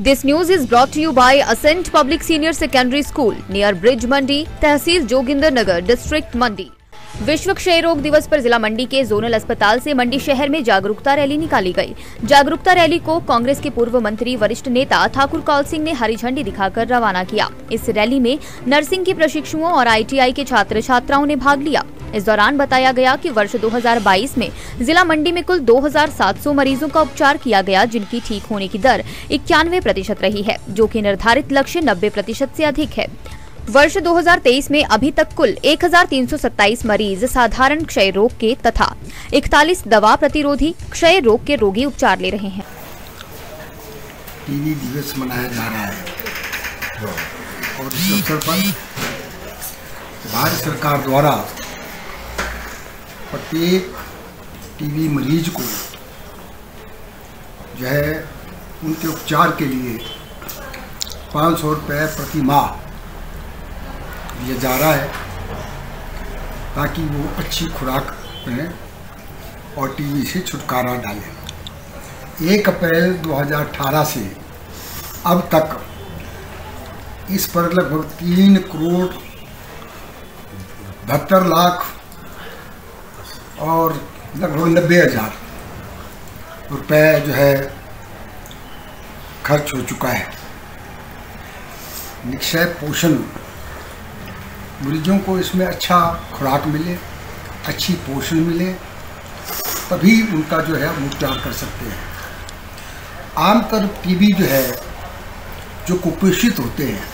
This news is brought to you by Ascent Public Senior Secondary School near Bridge Mandi, तहसील Joginder Nagar, district Mandi. विश्व क्षय रोग दिवस पर जिला मंडी के जोनल अस्पताल से मंडी शहर में जागरूकता रैली निकाली गई। जागरूकता रैली को कांग्रेस के पूर्व मंत्री वरिष्ठ नेता ठाकुर कौल सिंह ने हरी झंडी दिखाकर रवाना किया। इस रैली में नर्सिंग के प्रशिक्षुओं और ITI के छात्र छात्राओं ने भाग लिया। इस दौरान बताया गया कि वर्ष 2022 में जिला मंडी में कुल 2700 मरीजों का उपचार किया गया, जिनकी ठीक होने की दर 91% रही है, जो कि निर्धारित लक्ष्य 90% से अधिक है। वर्ष 2023 में अभी तक कुल 1327 मरीज साधारण क्षय रोग के तथा 41 दवा प्रतिरोधी क्षय रोग के रोगी उपचार ले रहे हैं। टीबी दिवस मनाया जा रहा है और इस अवसर पर भारत सरकार द्वारा प्रत्येक टीबी मरीज को जो है उनके उपचार के लिए 500 रुपये प्रति माह दिया जा रहा है, ताकि वो अच्छी खुराक लें और टीबी से छुटकारा डालें। 1 अप्रैल 2018 से अब तक इस पर लगभग 3 करोड़ 72 लाख और लगभग 90,000 रुपये जो है खर्च हो चुका है। निक्षय पोषण, मरीजों को इसमें अच्छा खुराक मिले, अच्छी पोषण मिले, तभी उनका जो है उपचार कर सकते हैं। आमतौर टीबी जो है, जो कुपोषित होते हैं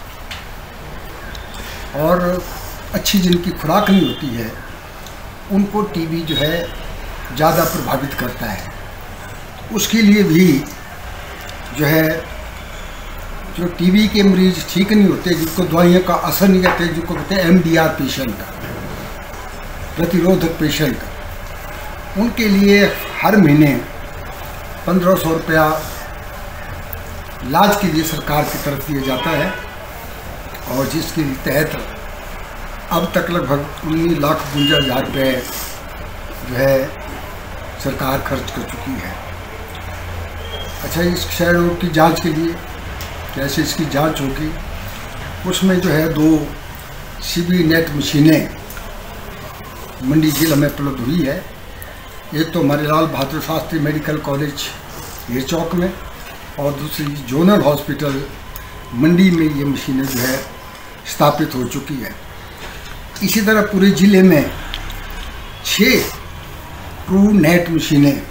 और अच्छी जिनकी खुराक नहीं होती है, उनको टीबी जो है ज़्यादा प्रभावित करता है। उसके लिए भी जो है, जो टीबी के मरीज ठीक नहीं होते, जिनको दवाइयों का असर नहीं करते, जिनको कहते हैं MDR पेशेंट, प्रतिरोधक पेशेंट, उनके लिए हर महीने 1500 रुपया इलाज के लिए सरकार की तरफ दिया जाता है, और जिसके तहत अब तक लगभग 19,52,000 रुपये जो है सरकार खर्च कर चुकी है। अच्छा, इस क्षय रोग की जांच के लिए कैसे इसकी जांच होगी, उसमें जो है 2 CB नेट मशीनें मंडी जिला में उपलब्ध हुई है। एक तो हमारे लाल बहादुर शास्त्री मेडिकल कॉलेज हीर चौक में, और दूसरी जोनल हॉस्पिटल मंडी में ये मशीनें जो है स्थापित हो चुकी है। इसी तरह पूरे ज़िले में 6 ट्रू नेट मशीनें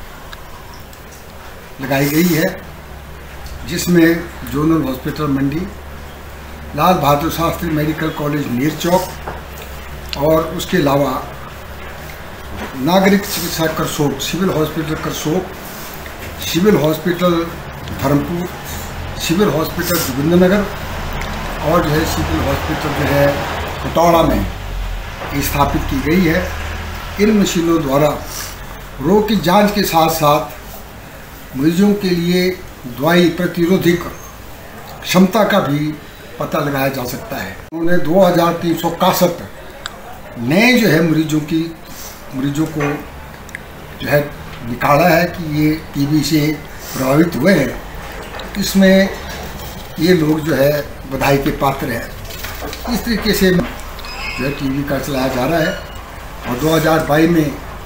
लगाई गई है, जिसमें zonal hospital Mandi, Lal Bahadur Shastri medical college Ner Chowk और उसके अलावा नागरिक चिकित्सा Karsog, civil hospital Karsog, civil hospital Dharampur, civil hospital Joginder Nagar और जो है सिविल हॉस्पिटल जो है खटौड़ा में स्थापित की गई है। इन मशीनों द्वारा रोग की जांच के साथ साथ मरीजों के लिए दवाई प्रतिरोधक क्षमता का भी पता लगाया जा सकता है। उन्होंने 2361 नए जो है मरीजों को जो है निकाला है कि ये टीबी से प्रभावित हुए हैं। इसमें ये लोग जो है बधाई के पात्र हैं। इस तरीके से जो है टीबी का चलाया जा रहा है, और 2022 में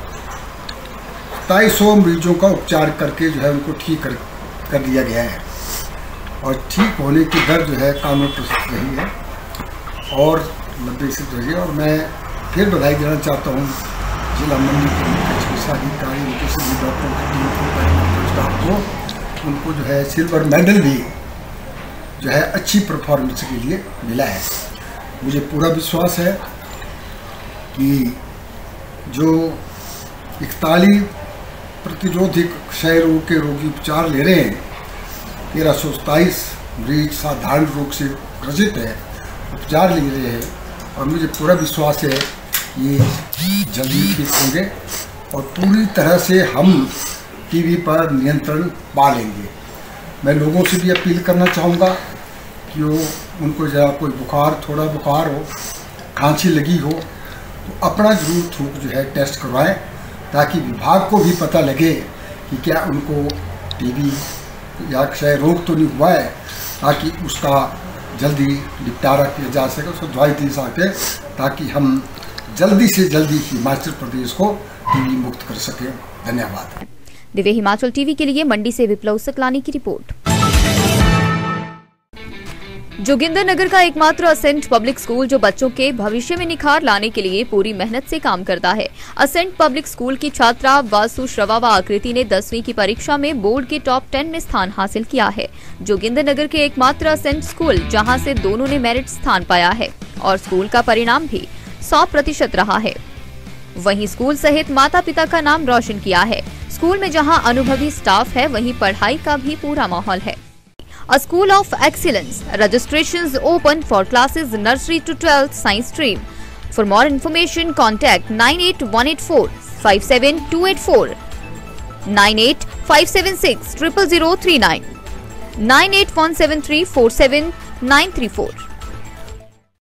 2700 मरीजों का उपचार करके जो है उनको ठीक कर दिया गया है, और ठीक होने की दर जो है कानून प्रस्तुत रही है और 90% रही है। और मैं फिर बधाई देना चाहता हूँ जिला मंडी के मुख्य चिकित्सा अधिकारी, उनके सभी डॉक्टरों की टीम को, स्टाफ को, उनको जो है सिल्वर मेडल भी जो है अच्छी परफॉर्मेंस के लिए मिला है। मुझे पूरा विश्वास है कि जो 41 प्रतिरोधक क्षय रोग के रोगी उपचार ले रहे हैं, 1327 मरीज साधारण रोग से ग्रसित है, उपचार ले रहे हैं, और मुझे पूरा विश्वास है ये जल्दी ठीक होंगे और पूरी तरह से हम टीबी पर नियंत्रण पा लेंगे। मैं लोगों से भी अपील करना चाहूँगा कि वो उनको ज़रा कोई बुखार, थोड़ा बुखार हो, खांसी लगी हो, तो अपना जरूर थूक जो है टेस्ट करवाएं, ताकि विभाग को भी पता लगे कि क्या उनको टीबी या क्षय रोग तो नहीं हुआ है, ताकि उसका जल्दी निपटारा किया जा सके, उसको दवाई दी सके, ताकि हम जल्दी से जल्दी हिमाचल प्रदेश को टीबी मुक्त कर सके। धन्यवाद। दिव्य हिमाचल टीवी के लिए मंडी से विप्लव सकलानी की रिपोर्ट। जोगिंदरनगर का एकमात्र असेंट पब्लिक स्कूल जो बच्चों के भविष्य में निखार लाने के लिए पूरी मेहनत से काम करता है। असेंट पब्लिक स्कूल की छात्रा वासु श्रवा व आकृति ने 10वीं की परीक्षा में बोर्ड के टॉप 10 में स्थान हासिल किया है। जोगिंदरनगर के एकमात्र असेंट स्कूल जहां से दोनों ने मेरिट स्थान पाया है और स्कूल का परिणाम भी 100% रहा है। वहीं स्कूल सहित माता पिता का नाम रोशन किया है। स्कूल में जहां अनुभवी स्टाफ है, वहीं पढ़ाई का भी पूरा माहौल है। A School of Excellence. Registrations open for classes nursery to 12th science stream. For more information, contact 98184 57284, 98576 00039, 98173 47934.